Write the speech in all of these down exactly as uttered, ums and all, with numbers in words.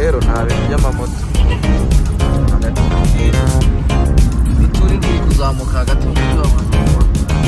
rero nta bintu by'amamoto hagati bituri ndi kuzamuka hagati mu mujyi wa Bujumbura.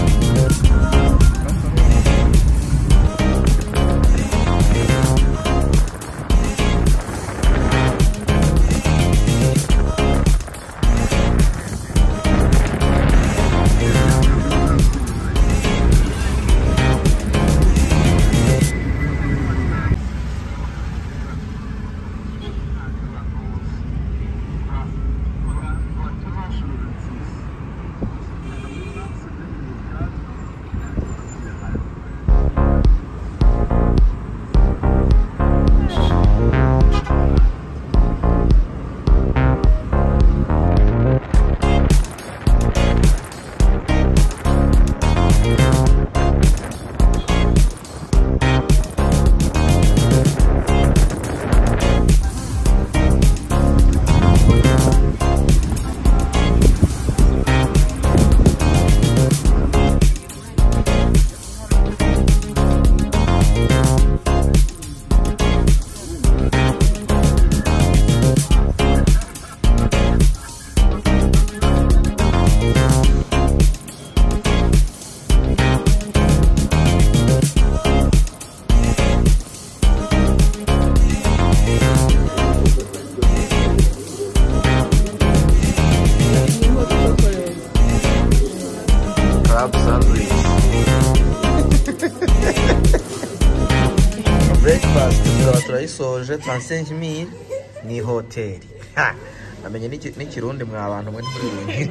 Breakfast tukaba turayisoje trente-cinq mille ni hoteli. Ha amenye n'ikirundi mwa abantu mwe muri buri.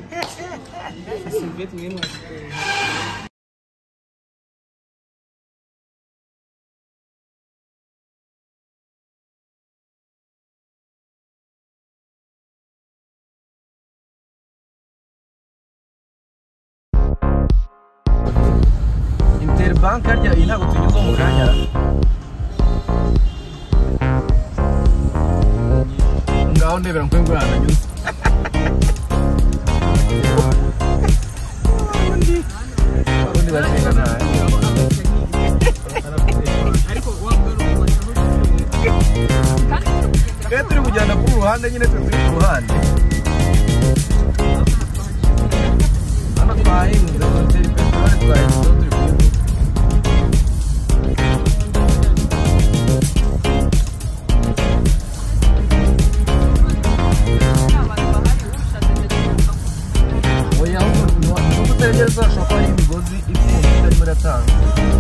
Interbank harya iyi ntabwo tunyuze mu kanya. Ngaho ndebera mkwe ngurana nyuze. Undi bacenga nawe. Ariko Kaya turi kujyana ku ruhande nyine turi ku ruhande. Hano twahinze hoteli petroli twahinze turi ku Utegereza ashobora kuba ari imigozi ifunze itarimo iratanga.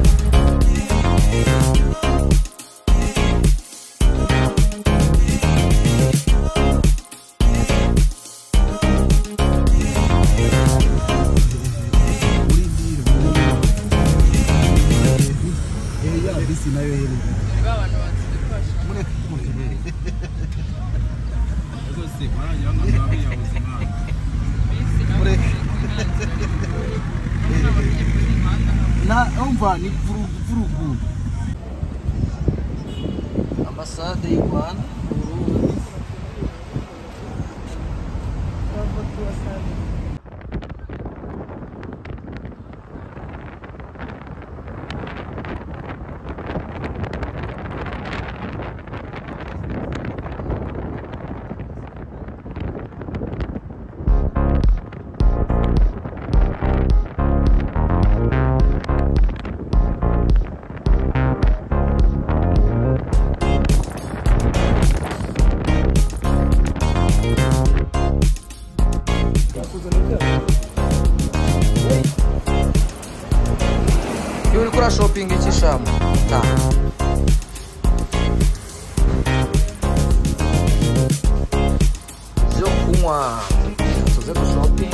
Na umva ni vurugu ambasade y'u Rwanda Yuri kura shopping ikishamu ta Zo kunywa tuze ku shopping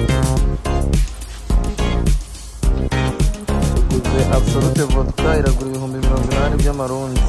tuguze Absolute vodka iragura ibihumbi mirongo inani by'amarundi.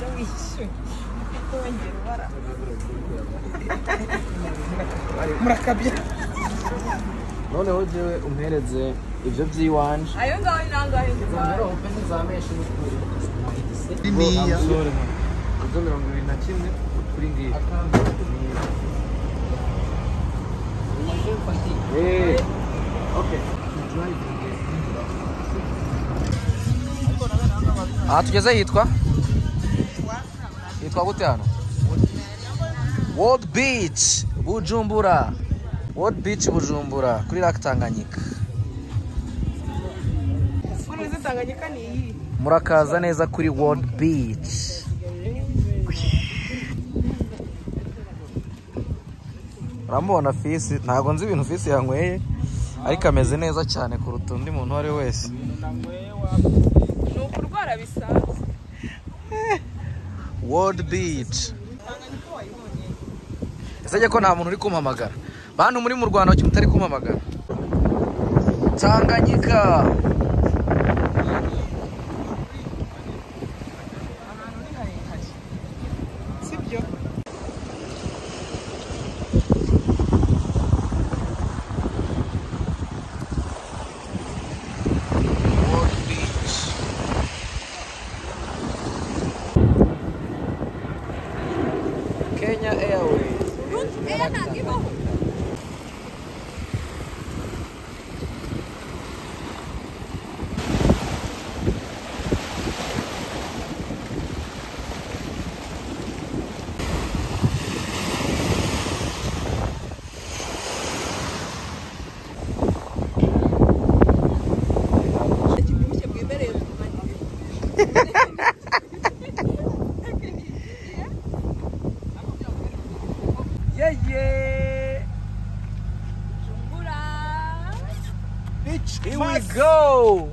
murakabya noneho jewe umpereze ibyo by'iwanje ayo ngaho inangahe ngero open zameshe n'ukuri Niniya. izo mirongo ibiri na kimwe kuri ngiyi Eh, okay. Aha tugeze yitwa yitwa gute hano? World Beach Bujumbura. World Beach Bujumbura kuri Lake Tanganyika. Muri Tanganyika ni iyi. Murakaza neza kuri World Beach. Ramubona fisi ntago nzi ibintu fisi yanyweye ariko ameze neza cyane kuruta undi muntu wari wese. Ni ukurwara bisanzwe. World Beach. Ese ko nta muntu uri kumpamagara. Bantu muri mu Rwanda cyo mutari kumpamagara. Tanganyika. Sibyo. Kenya Airways. Eh, ntagibaho. Yeah, yeah. Bujumbura. Beach. Here we go.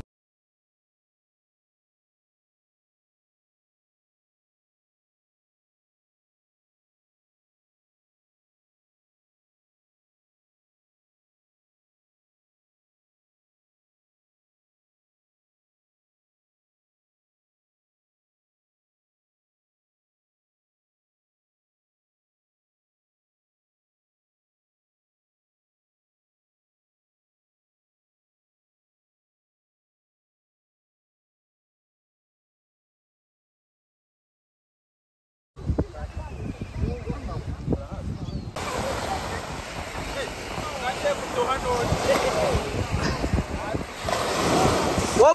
Whoop.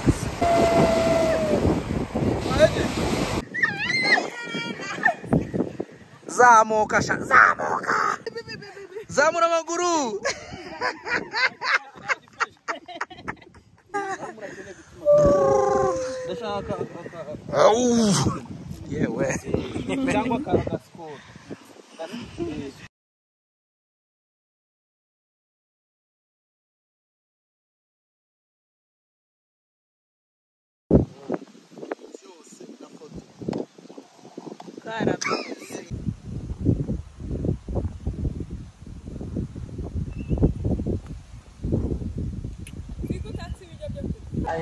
Zamuka sha zamuka zamura amaguru ndashaka yewe cyangwa ka score Cara. Fico tatsi bijya byo.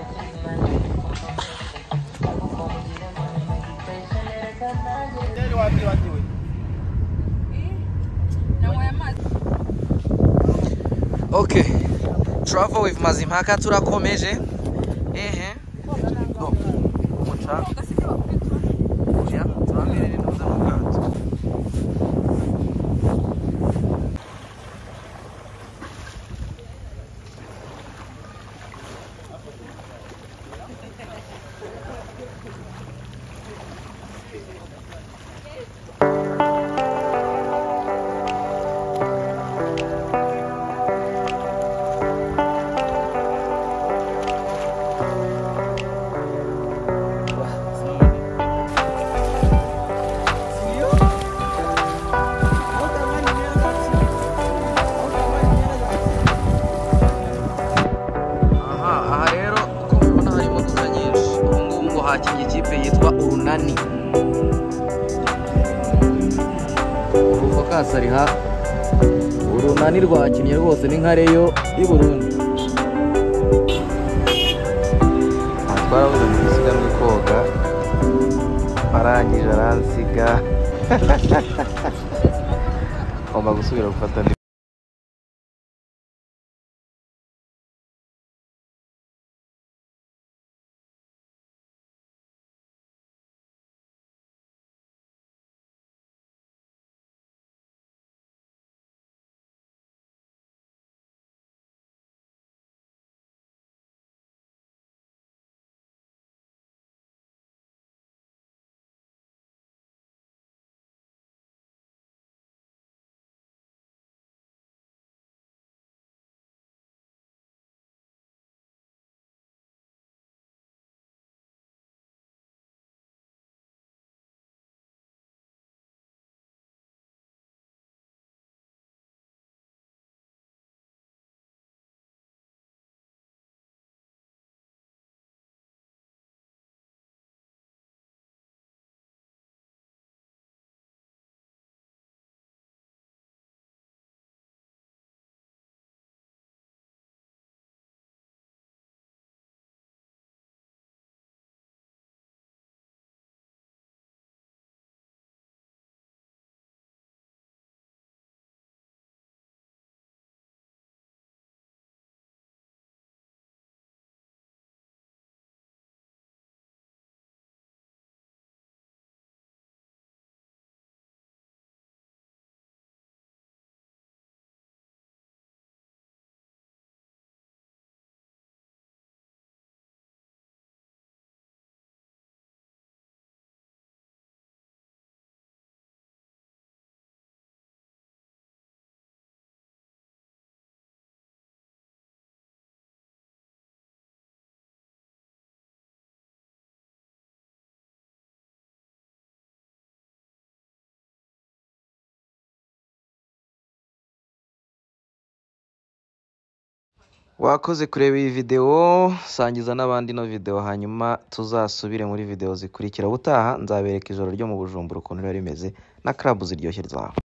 Ndio wapi wapi wewe Nawe amazi. Okay, travel with Mazimpaka turakomeje. Ehe. No. Umuca. Ya, turambere ni ndoza mu bwato. Hakinnye ikipe yitwa Urunani. Focus ari ha. Urunani rwakinnye rwose ni nka Reyo y'u Burundi. Twarabuze mu isiganwa koga. Aranye arangije aransiga ngomba gusubira gufata andi. Wakoze kureba iyi video, sangiza n'abandi no video hanyuma tuzasubire muri video zikurikira. Ubutaha nzabereka ijoro ryo mu Bujumbura ukuntu riba rimeze na club ziryoshye zaho.